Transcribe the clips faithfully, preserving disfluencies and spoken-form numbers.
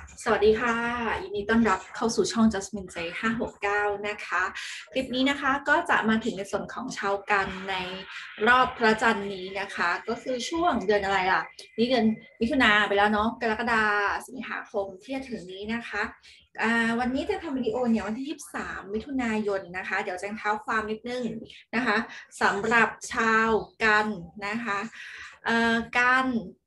สวัสดีค่ะยินดีต้อนรับเข้าสู่ช่อง Jasmine J ห้าหกเก้านะคะคลิปนี้นะคะก็จะมาถึงในส่วนของชาวกันในรอบพระจันทร์นี้นะคะก็คือช่วงเดือนอะไรล่ะนี่เดือนมิถุนาไปแล้วเนาะกรกฎาสิงหาคมที่จะถึงนี้นะคะวันนี้จะทำวิดีโอเนี่ยวันที่ยี่สิบสามมิถุนายนนะคะเดี๋ยวจะเท้าความนิดนึงนะคะสำหรับชาวกันนะคะการ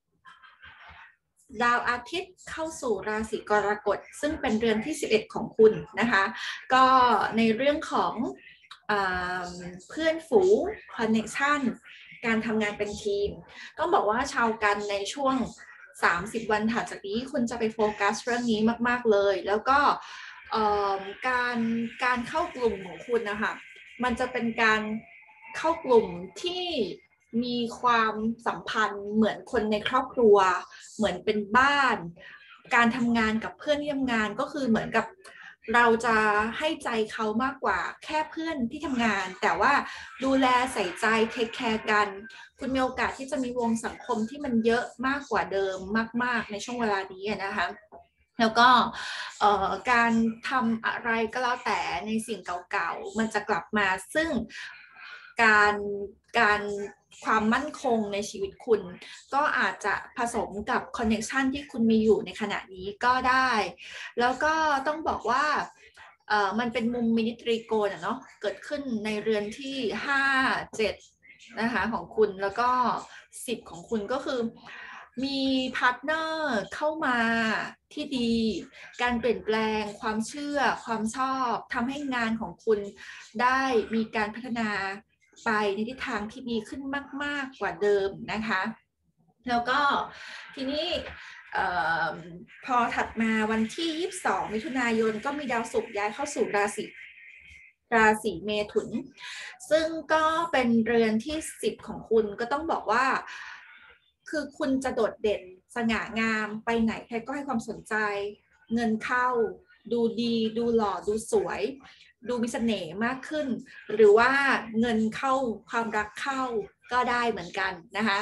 ดาวอาทิตย์เข้าสู่ราศีกรกฎซึ่งเป็นเรือนที่สิบเอ็ดของคุณนะคะก็ในเรื่องของเพื่อนฝูงคอนเนคชั่นการทำงานเป็นทีมต้องบอกว่าชาวกันในช่วงสามสิบวันถัดจากนี้คุณจะไปโฟกัสเรื่องนี้มากๆเลยแล้วก็การการเข้ากลุ่มของคุณนะคะมันจะเป็นการเข้ากลุ่มที่มีความสัมพันธ์เหมือนคนในครอบครัวเหมือนเป็นบ้านการทำงานกับเพื่อนที่ทำงานก็คือเหมือนกับเราจะให้ใจเขามากกว่าแค่เพื่อนที่ทำงานแต่ว่าดูแลใส่ใจเทคแคร์กันคุณมีโอกาสที่จะมีวงสังคมที่มันเยอะมากกว่าเดิมมากๆในช่วงเวลานี้นะคะแล้วก็การทำอะไรก็แล้วแต่ในสิ่งเก่าๆมันจะกลับมาซึ่งการการความมั่นคงในชีวิตคุณก็อาจจะผสมกับคอนเนคชันที่คุณมีอยู่ในขณะนี้ก็ได้แล้วก็ต้องบอกว่ามันเป็นมุมมินิตรีโกนเนาะเกิดขึ้นในเรือนที่ห้า เจ็ดนะคะของคุณแล้วก็สิบของคุณก็คือมีพาร์ทเนอร์เข้ามาที่ดีการเปลี่ยนแปลงความเชื่อความชอบทำให้งานของคุณได้มีการพัฒนาไปในทิศทางที่ดีขึ้นมากๆกว่าเดิมนะคะแล้วก็ทีนี้พอถัดมาวันที่ยี่สิบสองมิถุนายนก็มีดาวศุกร์ย้ายเข้าสู่ราศีราศีเมถุนซึ่งก็เป็นเรือนที่สิบของคุณก็ต้องบอกว่าคือคุณจะโดดเด่นสง่างามไปไหนใครก็ให้ความสนใจเงินเข้าดูดีดูหล่อดูสวยดูมีเสน่ห์มากขึ้นหรือว่าเงินเข้าความรักเข้าก็ได้เหมือนกันนะคะ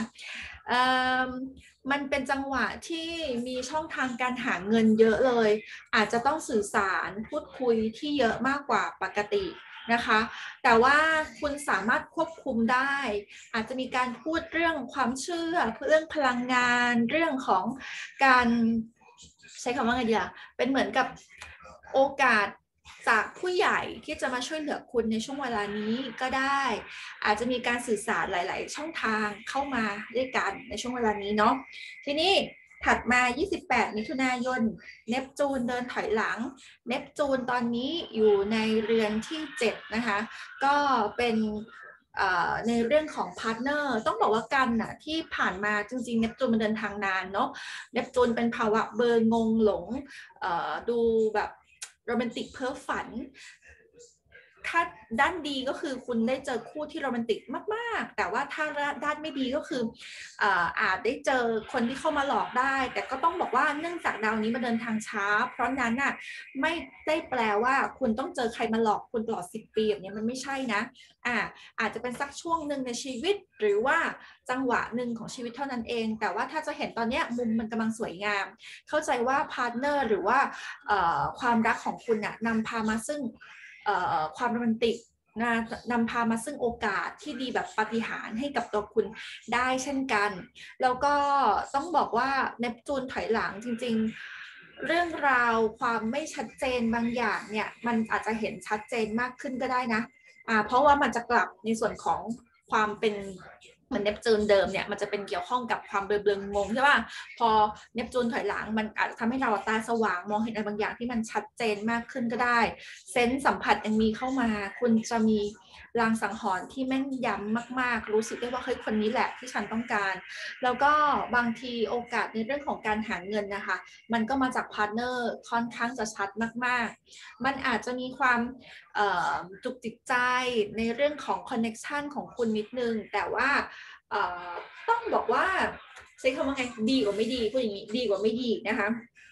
มันเป็นจังหวะที่มีช่องทางการหาเงินเยอะเลยอาจจะต้องสื่อสารพูดคุยที่เยอะมากกว่าปกตินะคะแต่ว่าคุณสามารถควบคุมได้อาจจะมีการพูดเรื่องความเชื่อเรื่องพลังงานเรื่องของการใช้คำว่าไงดีล่ะเป็นเหมือนกับโอกาสจากผู้ใหญ่ที่จะมาช่วยเหลือคุณในช่วงเวลานี้ก็ได้อาจจะมีการสื่อสารหลายๆช่องทางเข้ามาด้วยกันในช่วงเวลานี้เนาะทีนี้ถัดมายี่สิบแปดมิถุนายนเนปจูนเดินถอยหลังเนปจูนตอนนี้อยู่ในเรือนที่เจ็ดนะคะก็เป็นในเรื่องของพาร์ทเนอร์ต้องบอกว่ากันนะที่ผ่านมาจริงๆเนปจูนมันเดินทางนานเนาะเนปจูนเป็นภาวะเบอร์งงหลงดูแบบโรแมนติกเพ้อฝันถ้าด้านดีก็คือคุณได้เจอคู่ที่โรแมนติกมากๆแต่ว่าถ้าด้านไม่ดีก็คืออาจได้เจอคนที่เข้ามาหลอกได้แต่ก็ต้องบอกว่าเนื่องจากดาวนี้มาเดินทางช้าเพราะนั้นน่ะไม่ได้แปลว่าคุณต้องเจอใครมาหลอกคุณตลอดสิบปีแบบนี้มันไม่ใช่นะอ่าอาจจะเป็นสักช่วงหนึ่งในชีวิตหรือว่าจังหวะหนึ่งของชีวิตเท่านั้นเองแต่ว่าถ้าจะเห็นตอนนี้มุมมันกำลังสวยงามเข้าใจว่าพาร์ทเนอร์หรือว่าความรักของคุณน่ะนำพามาซึ่งความโรแมนติกนะนำพามาซึ่งโอกาสที่ดีแบบปาฏิหาริย์ให้กับตัวคุณได้เช่นกันแล้วก็ต้องบอกว่าเนปจูนถอยหลังจริงๆเรื่องราวความไม่ชัดเจนบางอย่างเนี่ยมันอาจจะเห็นชัดเจนมากขึ้นก็ได้นะอ่าเพราะว่ามันจะกลับในส่วนของความเป็นเหมือนเนปจูนเดิมเนี่ยมันจะเป็นเกี่ยวข้องกับความเบลอๆงงใช่ป่ะพอเนปจูนถอยหลังมันอาจจะทำให้เราตาสว่างมองเห็นอะไรบางอย่างที่มันชัดเจนมากขึ้นก็ได้เซนส์สัมผัสยังมีเข้ามาคุณจะมีลางสังหรณ์ที่แม่นยำมากๆรู้สึกได้ว่าเฮ้ยคนนี้แหละที่ฉันต้องการแล้วก็บางทีโอกาสในเรื่องของการหาเงินนะคะมันก็มาจากพาร์ทเนอร์ค่อนข้างจะชัดมากๆมันอาจจะมีความจุกจิกใจในเรื่องของคอนเน็กชันของคุณนิดนึงแต่ว่าต้องบอกว่าใช้คำว่าไงดีกว่าไม่ดีพูดอย่างนี้ดีกว่าไม่ดีนะคะ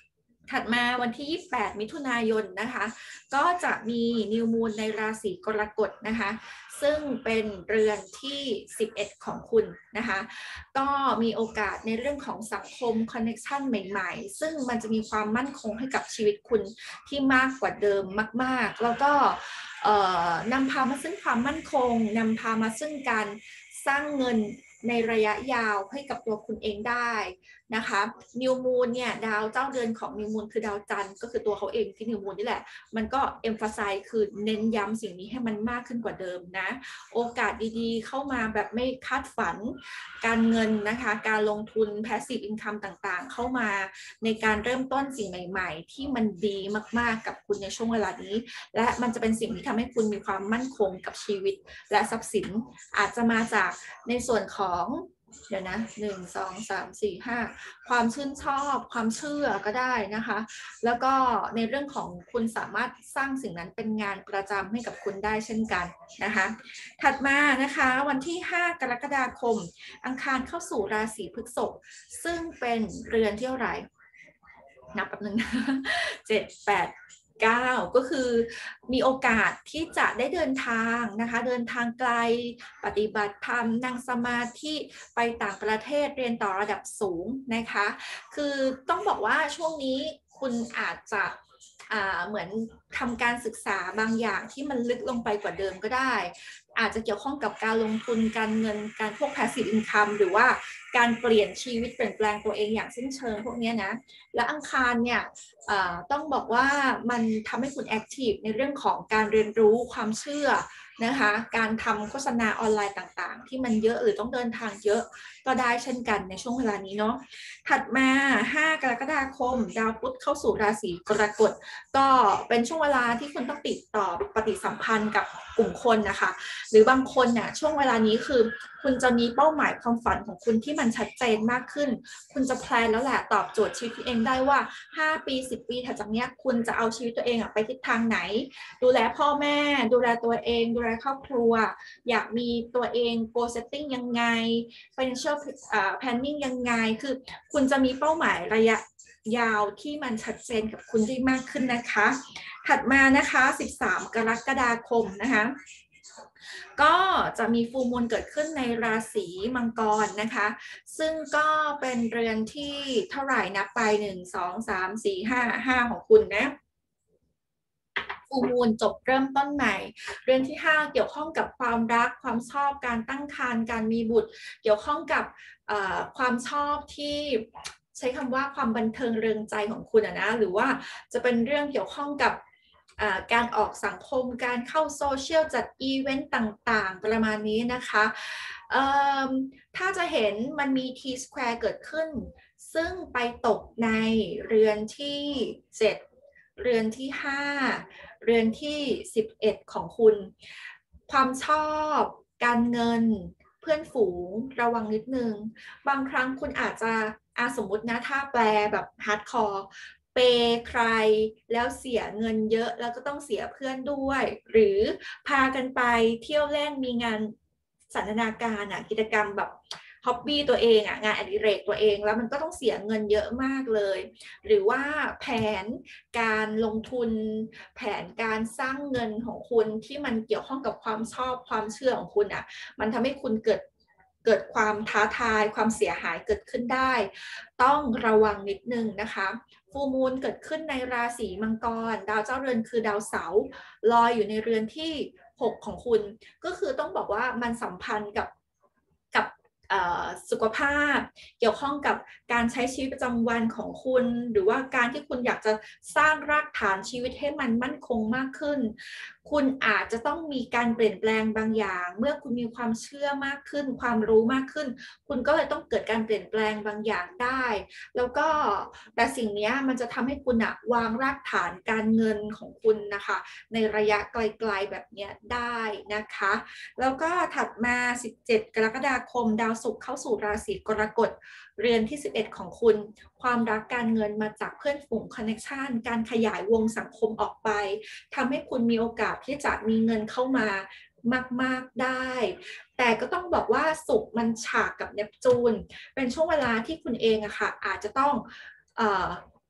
ถัดมาวันที่ยี่สิบแปดมิถุนายนนะคะก็จะมีนิวมูนในราศีกรกฎนะคะซึ่งเป็นเรือนที่สิบเอ็ดของคุณนะคะก็มีโอกาสในเรื่องของสังคมคอนเนคชันใหม่ๆซึ่งมันจะมีความมั่นคงให้กับชีวิตคุณที่มากกว่าเดิมมากๆแล้วก็นำพามาซึ่งความมั่นคงนำพามาซึ่งการสร้างเงินในระยะยาวให้กับตัวคุณเองได้นะคะนิวมูนเนี่ยดาวเจ้าเรือนของนิวมูนคือดาวจันทร์ก็คือตัวเขาเองที่นิวมูนนี่แหละมันก็เอ็มฟาไซซ์คือเน้นย้ำสิ่งนี้ให้มันมากขึ้นกว่าเดิมนะโอกาสดีๆเข้ามาแบบไม่คาดฝันการเงินนะคะการลงทุน passive income ต่างๆเข้ามาในการเริ่มต้นสิ่งใหม่ๆที่มันดีมากๆกับคุณในช่วงเวลานี้และมันจะเป็นสิ่งที่ทำให้คุณมีความมั่นคงกับชีวิตและทรัพย์สินอาจจะมาจากในส่วนของเดี๋ยวนะหนึ่งสองสามสี่ห้าความชื่นชอบความเชื่อก็ได้นะคะแล้วก็ในเรื่องของคุณสามารถสร้างสิ่งนั้นเป็นงานประจำให้กับคุณได้เช่นกันนะคะถัดมานะคะวันที่ห้ากรกฎาคมอังคารเข้าสู่ราศีพฤษภซึ่งเป็นเรือนที่เท่าไหร่นับแป๊บนึงนะเจ็ดแปดเก้าก็คือมีโอกาสที่จะได้เดินทางนะคะเดินทางไกลปฏิบัติธรรมนั่งสมาธิไปต่างประเทศเรียนต่อระดับสูงนะคะคือต้องบอกว่าช่วงนี้คุณอาจจะเหมือนทำการศึกษาบางอย่างที่มันลึกลงไปกว่าเดิมก็ได้อาจจะเกี่ยวข้องกับการลงทุนการเงินการพวก passive income หรือว่าการเปลี่ยนชีวิตเปลี่ยนแปลงตัวเองอย่างสิ้นเชิงพวกนี้นะและอังคารเนี่ยต้องบอกว่ามันทำให้คุณแอคทีฟในเรื่องของการเรียนรู้ความเชื่อนะคะการทำโฆษณาออนไลน์ต่างๆที่มันเยอะหรือต้องเดินทางเยอะก็ได้เช่นกันในช่วงเวลานี้เนาะถัดมาห้ากรกฎาคมดาวพุธเข้าสู่ราศีกรกฎก็เป็นช่วงเวลาที่คุณต้องติดต่อปฏิสัมพันธ์กับกลุ่มคนนะคะหรือบางคนเนี่ยช่วงเวลานี้คือคุณจะมีเป้าหมายความฝันของคุณที่มันชัดเจนมากขึ้นคุณจะแพลนแล้วแหละตอบโจทย์ชีวิตเองได้ว่าห้าปีสิบปีถัดจากนี้คุณจะเอาชีวิตตัวเองไปทิศทางไหนดูแลพ่อแม่ดูแลตัวเองดูแลครอบครัวอยากมีตัวเอง goal setting ยังไง financial planning ยังไงคือคุณจะมีเป้าหมายระยะยาวที่มันชัดเจนกับคุณได้มากขึ้นนะคะถัดมานะคะสิบสามกรกฎาคมนะคะก็จะมีฟูลมูนเกิดขึ้นในราศีมังกรนะคะซึ่งก็เป็นเรือนที่เท่าไหร่นับไปหนึ่ง สอง สาม สี่ ห้า ห้าของคุณนะฟูลมูนจบเริ่มต้นใหม่เรือนที่ห้าเกี่ยวข้องกับความรักความชอบการตั้งครรภ์การมีบุตรเกี่ยวข้องกับความชอบที่ใช้คำว่าความบันเทิงเริงใจของคุณนะหรือว่าจะเป็นเรื่องเกี่ยวข้องกับการออกสังคมการเข้าโซเชียลจัดอีเวนต์ต่างๆประมาณนี้นะคะถ้าจะเห็นมันมี T square เกิดขึ้นซึ่งไปตกในเรือนที่เจ็ดเรือนที่ห้าเรือนที่สิบเอ็ดของคุณความชอบการเงินเพื่อนฝูงระวังนิดนึงบางครั้งคุณอาจจะอาสมมุตินะถ้าแปลแบบฮาร์ดคอร์เปย์ใครแล้วเสียเงินเยอะแล้วก็ต้องเสียเพื่อนด้วยหรือพากันไปเที่ยวเล่นมีงานสันทนาการอ่ะกิจกรรมแบบฮ็อบบี้ตัวเองอ่ะงานอดิเรกตัวเองแล้วมันก็ต้องเสียเงินเยอะมากเลยหรือว่าแผนการลงทุนแผนการสร้างเงินของคุณที่มันเกี่ยวข้องกับความชอบความเชื่อของคุณอ่ะมันทำให้คุณเกิดเกิดความท้าทายความเสียหายเกิดขึ้นได้ต้องระวังนิดนึงนะคะฟูลมูนเกิดขึ้นในราศีมังกรดาวเจ้าเรือนคือดาวเสาร์ลอยอยู่ในเรือนที่หกของคุณก็คือต้องบอกว่ามันสัมพันธ์กับกับสุขภาพเกี่ยวข้องกับการใช้ชีวิตประจำวันของคุณหรือว่าการที่คุณอยากจะสร้างรากฐานชีวิตให้มันมั่นคงมากขึ้นคุณอาจจะต้องมีการเปลี่ยนแปลงบางอย่างเมื่อคุณมีความเชื่อมากขึ้นความรู้มากขึ้นคุณก็เลยต้องเกิดการเปลี่ยนแปลงบางอย่างได้แล้วก็แต่สิ่งนี้มันจะทำให้คุณอะวางรากฐานการเงินของคุณนะคะในระยะไกลๆแบบนี้ได้นะคะแล้วก็ถัดมาสิบเจ็ดกรกฎาคมดาวศุกร์เข้าสู่ราศีกรกฎเรือนที่สิบเอ็ดของคุณความรักการเงินมาจากเพื่อนฝูงคอนเนคชันการขยายวงสังคมออกไปทำให้คุณมีโอกาสที่จะมีเงินเข้ามามากๆได้แต่ก็ต้องบอกว่าศุกร์มันฉากกับเนปจูนเป็นช่วงเวลาที่คุณเองอะค่ะอาจจะต้องเอ่อ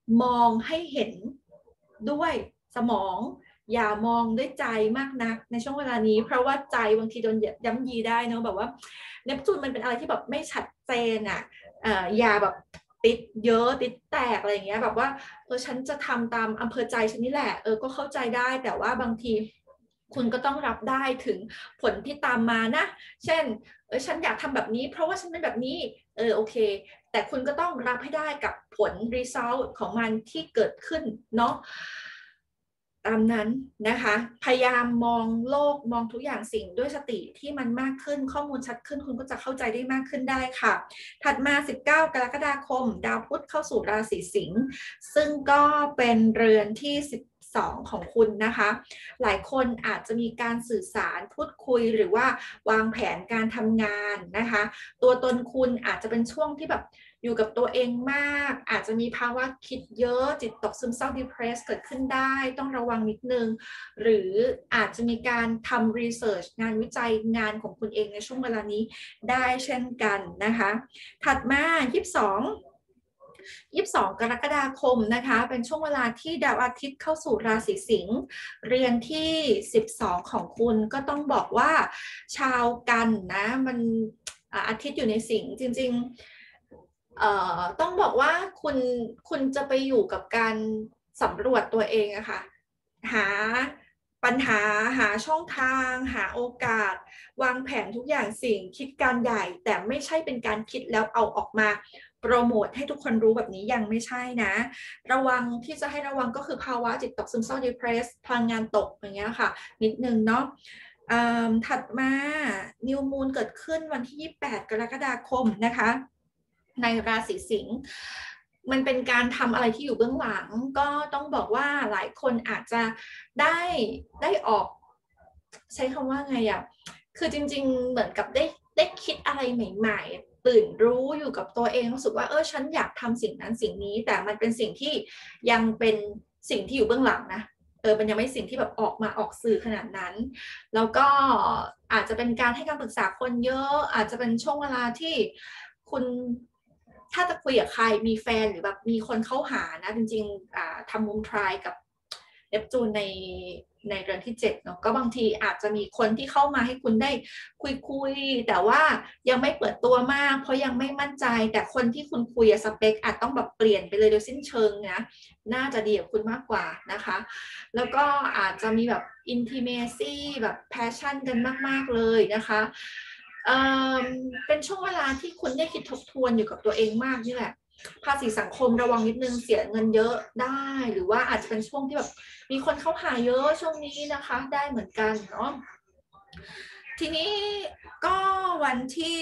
มองให้เห็นด้วยสมองอย่ามองด้วยใจมากนักในช่วงเวลานี้เพราะว่าใจบางทีโดนย้ำยีได้เนอะแบบว่าเนปจูนมันเป็นอะไรที่แบบไม่ชัดเจนอ่ะเอ่ออย่าแบบติดเยอะติดแตกอะไรอย่างเงี้ยแบบว่าเออฉันจะทำตามอำเภอใจฉันนี่แหละเออก็เข้าใจได้แต่ว่าบางทีคุณก็ต้องรับได้ถึงผลที่ตามมานะเช่นเออฉันอยากทำแบบนี้เพราะว่าฉันเป็นแบบนี้เออโอเคแต่คุณก็ต้องรับให้ได้กับผล result ของมันที่เกิดขึ้นเนาะตามนั้นนะคะพยายามมองโลกมองทุกอย่างสิ่งด้วยสติที่มันมากขึ้นข้อมูลชัดขึ้นคุณก็จะเข้าใจได้มากขึ้นได้ค่ะถัดมาสิบเก้ากรกฎาคมดาวพุธเข้าสู่ราศีสิงห์ซึ่งก็เป็นเรือนที่สิบสองของคุณนะคะหลายคนอาจจะมีการสื่อสารพูดคุยหรือว่าวางแผนการทำงานนะคะตัวตนคุณอาจจะเป็นช่วงที่แบบอยู่กับตัวเองมากอาจจะมีภาวะคิดเยอะจิตตกซึมเศร้า depressed เกิดขึ้นได้ต้องระวังนิดนึงหรืออาจจะมีการทำ research งานวิจัยงานของคุณเองในช่วงเวลานี้ได้เช่นกันนะคะถัดมายี่สิบสอง ยี่สิบสองกรกฎาคมนะคะเป็นช่วงเวลาที่ดาวอาทิตย์เข้าสู่ราศีสิงห์เรือนที่สิบสองของคุณก็ต้องบอกว่าชาวกันนะมันอาทิตย์อยู่ในสิงห์จริงๆเอ่อต้องบอกว่าคุณคุณจะไปอยู่กับการสำรวจตัวเองอะค่ะหาปัญหาหาช่องทางหาโอกาสวางแผนทุกอย่างสิ่งคิดการใหญ่แต่ไม่ใช่เป็นการคิดแล้วเอาออกมาโปรโมทให้ทุกคนรู้แบบนี้ยังไม่ใช่นะระวังที่จะให้ระวังก็คือภาวะจิตตกซึมเศร้า depressed พลังงานตกอย่างเงี้ยค่ะนิดนึงเนาะถัดมานิวมูนเกิดขึ้นวันที่ยี่สิบแปดกรกฎาคมนะคะในราศีสิงห์มันเป็นการทำอะไรที่อยู่เบื้องหลังก็ต้องบอกว่าหลายคนอาจจะได้ได้ออกใช้คำว่าไงอะคือจริงๆเหมือนกับได้ได้คิดอะไรใหม่ๆตื่นรู้อยู่กับตัวเองรู้สึกว่าเออฉันอยากทำสิ่งนั้นสิ่งนี้แต่มันเป็นสิ่งที่ยังเป็นสิ่งที่อยู่เบื้องหลังนะเออมันยังไม่สิ่งที่แบบออกมาออกสื่อขนาดนั้นแล้วก็อาจจะเป็นการให้คำปรึกษาคนเยอะอาจจะเป็นช่วงเวลาที่คุณถ้าจะคุยกับใครมีแฟนหรือแบบมีคนเข้าหานะจริงๆทำมุมทรายกับเนปจูนในในเรือนที่เจ็ดเนาะก็บางทีอาจจะมีคนที่เข้ามาให้คุณได้คุยคุยแต่ว่ายังไม่เปิดตัวมากเพราะยังไม่มั่นใจแต่คนที่คุณคุยสเปคอาจต้องแบบเปลี่ยนไปเลยโดยสิ้นเชิงนะน่าจะดีกับคุณมากกว่านะคะแล้วก็อาจจะมีแบบ intimacy แบบ passion กันมากๆเลยนะคะเอ่อเป็นช่วงเวลาที่คุณได้คิดทบทวนอยู่กับตัวเองมากนี่แหละภาษีสังคมระวังนิดนึงเสียเงินเยอะได้หรือว่าอาจจะเป็นช่วงที่แบบมีคนเข้าหาเยอะช่วงนี้นะคะได้เหมือนกันเนาะทีนี้ก็วันที่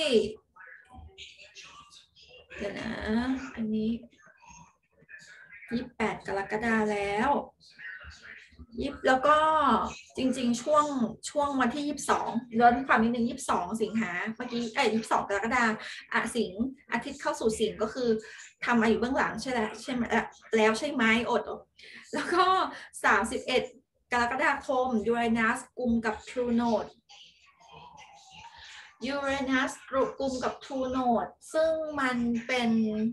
เดี๋ยวนะอันนี้ยี่สิบแปดกรกฎาคมแล้วยิบแล้วก็จริงๆช่วงช่วงวันที่ยี่สิบสองย้อนความนิดนึงยี่สิบสองสิงหาเมื่อกี้เอ้ยยี่สิบสองกรกฎาคมอ่ะสิงอาทิตย์เข้าสู่สิงก็คือทำมาอยู่เบื้องหลังใช่แล้วใช่ไหมแล้วใช่ไหมอดแล้วก็สามสิบเอ็ดกรกฎาคมยูเรนัสกุมกับ True Node ยูเรนัสกุมกับ True Node ซึ่งมันเป็น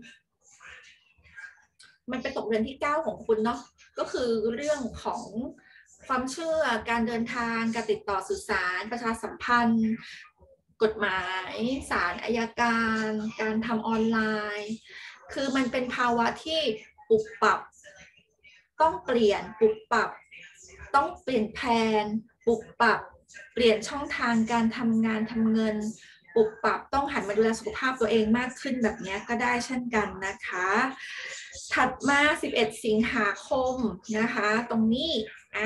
มันเป็นตกเรือนที่เก้าของคุณเนาะก็คือเรื่องของความเชื่อการเดินทางการติดต่อสื่อสารประชาสัมพันธ์กฎหมายศาลอัยการการทำออนไลน์คือมันเป็นภาวะที่ปุบปับต้องเปลี่ยนปุบปับต้องเปลี่ยนแผนปุบปับเปลี่ยนช่องทางการทำงานทำเงินปุบปับต้องหันมาดูแลสุขภาพตัวเองมากขึ้นแบบนี้ก็ได้เช่นกันนะคะถัดมาสิบเอ็ดสิงหาคมนะคะตรงนี้อ่า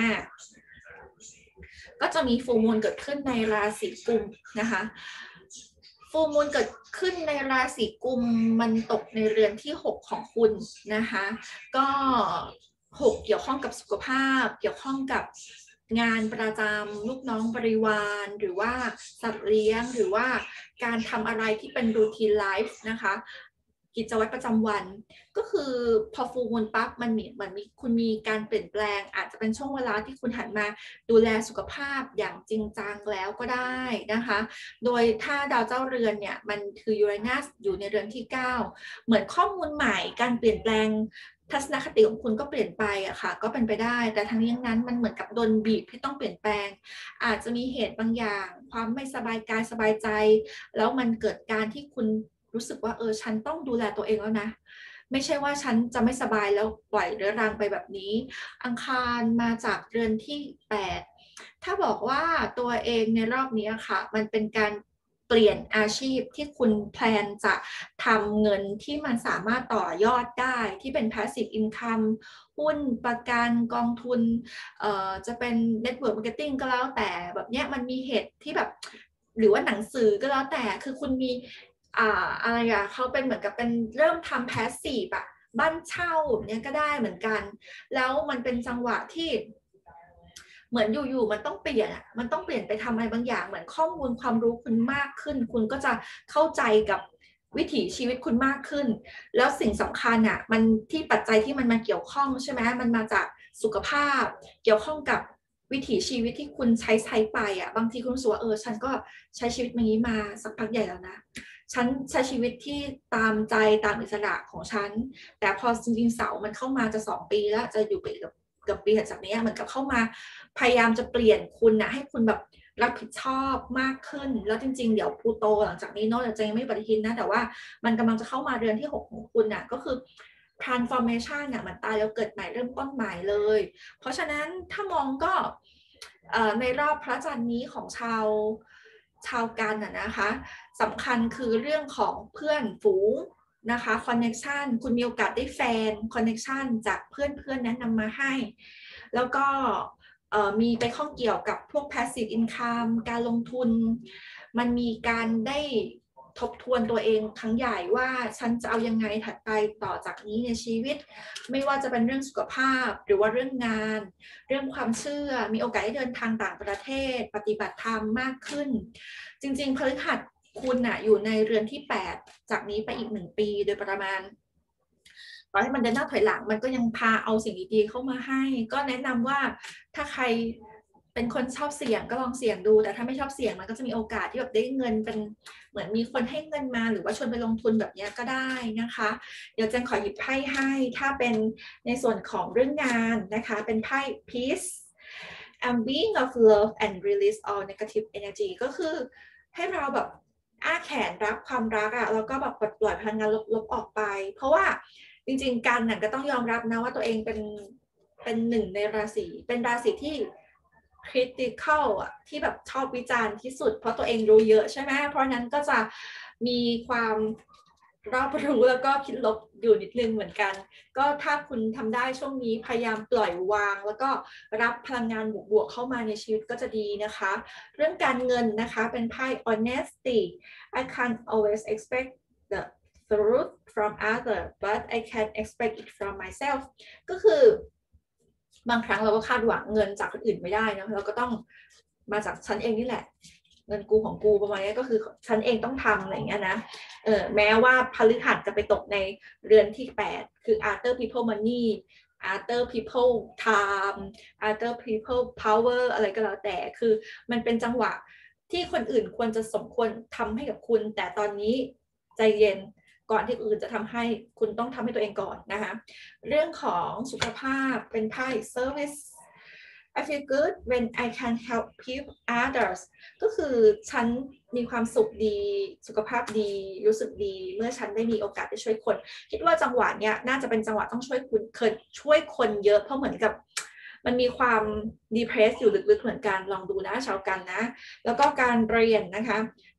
ก็จะมีฟูลมูนเกิดขึ้นในราศีกุมนะคะฟูลมูนเกิดขึ้นในราศีกุมมันตกในเรือนที่หกของคุณนะคะก็หกเกี่ยวข้องกับสุขภาพเกี่ยวข้องกับงานประจำลูกน้องบริวารหรือว่าสัตว์เลี้ยงหรือว่าการทำอะไรที่เป็นรูทีนไลฟ์นะคะกิจวัตรประจำวันก็คือพอฟูลมูนปั๊บมันมีเหมือนมีคุณมีการเปลี่ยนแปลงอาจจะเป็นช่วงเวลาที่คุณหันมาดูแลสุขภาพอย่างจริงจังแล้วก็ได้นะคะโดยถ้าดาวเจ้าเรือนเนี่ยมันคือยูเรนัสอยู่ในเรือนที่เก้าเหมือนข้อมูลใหม่การเปลี่ยนแปลงทัศนคติของคุณก็เปลี่ยนไปอะค่ะก็เป็นไปได้แต่ทั้งนี้ทั้งนั้นมันเหมือนกับโดนบีบที่ต้องเปลี่ยนแปลงอาจจะมีเหตุบางอย่างความไม่สบายกายสบายใจแล้วมันเกิดการที่คุณรู้สึกว่าเออฉันต้องดูแลตัวเองแล้วนะไม่ใช่ว่าฉันจะไม่สบายแล้วปล่อยเรื้อรังไปแบบนี้อังคารมาจากเรือนที่แปดถ้าบอกว่าตัวเองในรอบนี้ค่ะมันเป็นการเปลี่ยนอาชีพที่คุณแพลนจะทำเงินที่มันสามารถต่อยอดได้ที่เป็น passive income หุ้นประกันกองทุนเอ่อจะเป็น network marketing ก็แล้วแต่แบบเนี้ยมันมีเหตุที่แบบหรือว่าหนังสือก็แล้วแต่คือคุณมีอ่าอะไรอะเขาเป็นเหมือนกับเป็นเริ่มทำ passive อะบ้านเช่าแบบนี้ก็ได้เหมือนกันแล้วมันเป็นจังหวะที่เหมือนอยู่ๆมันต้องเปลี่ยนอะมันต้องเปลี่ยนไปทำอะไรบางอย่างเหมือนข้อมูลความรู้คุณมากขึ้นคุณก็จะเข้าใจกับวิถีชีวิตคุณมากขึ้นแล้วสิ่งสำคัญอะมันที่ปัจจัยที่มันมาเกี่ยวข้องใช่ไหมมันมาจากสุขภาพเกี่ยวข้องกับวิถีชีวิตที่คุณใช้ใช้ไปอะบางทีคุณรู้สึกว่าเออฉันก็ใช้ชีวิตอย่างนี้มาสักพักใหญ่แล้วนะฉันใช้ชีวิตที่ตามใจตามอิสระของฉันแต่พอจริงๆเสามันเข้ามาจะสองปีแล้วจะอยู่ไปกับกับปีจากนี้เหมือนกับเข้ามาพยายามจะเปลี่ยนคุณนะให้คุณแบบรับผิดชอบมากขึ้นแล้วจริงๆเดี๋ยวพลูโตหลังจากนี้เนาะจะยังไม่ปฏิทินนะแต่ว่ามันกำลังจะเข้ามาเดือนที่หกของคุณน่ะก็คือ transformation น่ะมันตายแล้วเกิดใหม่เริ่มต้นใหม่เลยเพราะฉะนั้นถ้ามองก็ในรอบพระจันทร์นี้ของชาวชาวกันน่ะนะคะสำคัญคือเรื่องของเพื่อนฝูงนะคะคอนเน c t ชันคุณมีโอกาสได้แฟนคอนเน c t ชันจากเพื่อนๆแนะนำมาให้แล้วก็มีไปข้องเกี่ยวกับพวก passive income การลงทุนมันมีการได้ทบทวนตัวเองครั้งใหญ่ว่าฉันจะเอายังไงถัดไปต่อจากนี้ในชีวิตไม่ว่าจะเป็นเรื่องสุขภาพหรือว่าเรื่องงานเรื่องความเชื่อมีโอกาสได้เดินทางต่างประเทศปฏิบัติธรรมมากขึ้นจริงๆพฤหัสคุณน่ะอยู่ในเรือนที่แปดจากนี้ไปอีกหนึ่งปีโดยประมาณต่อให้มันเดินหน้าถอยหลังมันก็ยังพาเอาสิ่งดีๆเข้ามาให้ก็แนะนำว่าถ้าใครเป็นคนชอบเสี่ยงก็ลองเสี่ยงดูแต่ถ้าไม่ชอบเสี่ยงมันก็จะมีโอกาสที่แบบได้เงินเป็นเหมือนมีคนให้เงินมาหรือว่าชวนไปลงทุนแบบนี้ก็ได้นะคะเดี๋ยวเจนขอหยิบไพ่ให้ถ้าเป็นในส่วนของเรื่องงานนะคะเป็นไพ่ peace and being of love and release all negative energy ก็คือให้เราแบบอ้าแขนรับความรักอะแล้วก็แบบปลดปล่อยพลังงานลบๆออกไปเพราะว่าจริงๆการน่ะก็ต้องยอมรับนะว่าตัวเองเป็นเป็นหนึ่งในราศีเป็นราศีที่ critical อ่ะที่แบบชอบวิจารณ์ที่สุดเพราะตัวเองรู้เยอะใช่ไหมเพราะนั้นก็จะมีความรอบรู้แล้วก็คิดลบอยู่นิดนึงเหมือนกันก็ถ้าคุณทำได้ช่วงนี้พยายามปล่อยวางแล้วก็รับพลังงานบวกๆเข้ามาในชีวิตก็จะดีนะคะเรื่องการเงินนะคะเป็นไพ่ honesty I can't always expect the truth from other but I can expect it from myself ก็คือบางครั้งเราก็คาดหวังเงินจากคนอื่นไม่ได้นะเราก็ต้องมาจากฉันเองนี่แหละเงินกูของกูประมาณนี้ก็คือฉันเองต้องทำอะไรอย่างเงี้ยนะเออแม้ว่าพฤหัสจะไปตกในเรือนที่แปดคือ other people money other people time other people power อะไรก็แล้วแต่คือมันเป็นจังหวะที่คนอื่นควรจะสมควรทำให้กับคุณแต่ตอนนี้ใจเย็นก่อนที่อื่นจะทำให้คุณต้องทำให้ตัวเองก่อนนะคะเรื่องของสุขภาพเป็นไพ่ service I feel good when I can help people others ก็คือฉันมีความสุขดีสุขภาพดีรู้สึกดีเมื่อฉันได้มีโอกาสได้ช่วยคนคิดว่าจังหวะเนี้ยน่าจะเป็นจังหวะต้องช่วยคุณเคยช่วยคนเยอะเพราะเหมือนกับมันมีความ depress อยู่ลึกๆเหมือนกันลองดูนะชาวกันนะแล้วก็การเรียนนะคะ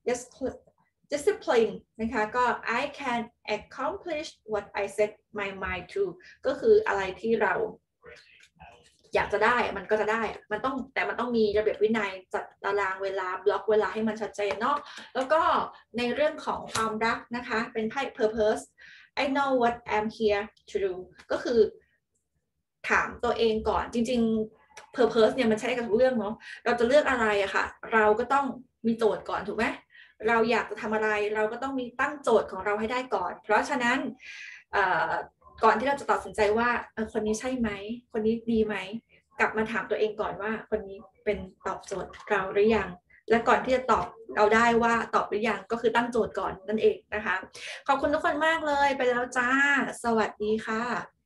discipline นะคะก็ I can accomplish what I set my mind to ก็คืออะไรที่เราอยากจะได้มันก็จะได้มันต้องแต่มันต้องมีระเบียบวินัยจัดตารางเวลาบล็อกเวลาให้มันชัดเจนเนาะแล้วก็ในเรื่องของความรักนะคะเป็นไพ่ purpose I know what I'm here to do ก็คือถามตัวเองก่อนจริงๆ purpose เนี่ยมันใช้กับทุกเรื่องเนาะเราจะเลือกอะไรอะค่ะเราก็ต้องมีโจทย์ก่อนถูกไหมเราอยากจะทำอะไรเราก็ต้องมีตั้งโจทย์ของเราให้ได้ก่อนเพราะฉะนั้นก่อนที่เราจะตัดสินใจว่าคนนี้ใช่ไหมคนนี้ดีไหมกลับมาถามตัวเองก่อนว่าคนนี้เป็นตอบโจทย์เราหรือยังและก่อนที่จะตอบเราได้ว่าตอบหรือยังก็คือตั้งโจทย์ก่อนนั่นเองนะคะขอบคุณทุกคนมากเลยไปแล้วจ้าสวัสดีค่ะ